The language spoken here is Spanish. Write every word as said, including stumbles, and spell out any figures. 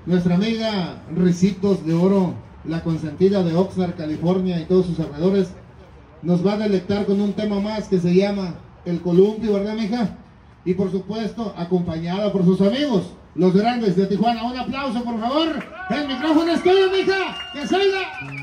nuestra amiga Ricitos de Oro, la consentida de Oxnard, California y todos sus alrededores, nos va a delectar con un tema más que se llama El Columpio, ¿verdad, mija? Y por supuesto, acompañada por sus amigos, los grandes de Tijuana. Un aplauso, por favor. El micrófono es tuyo, mija. ¡Que salga!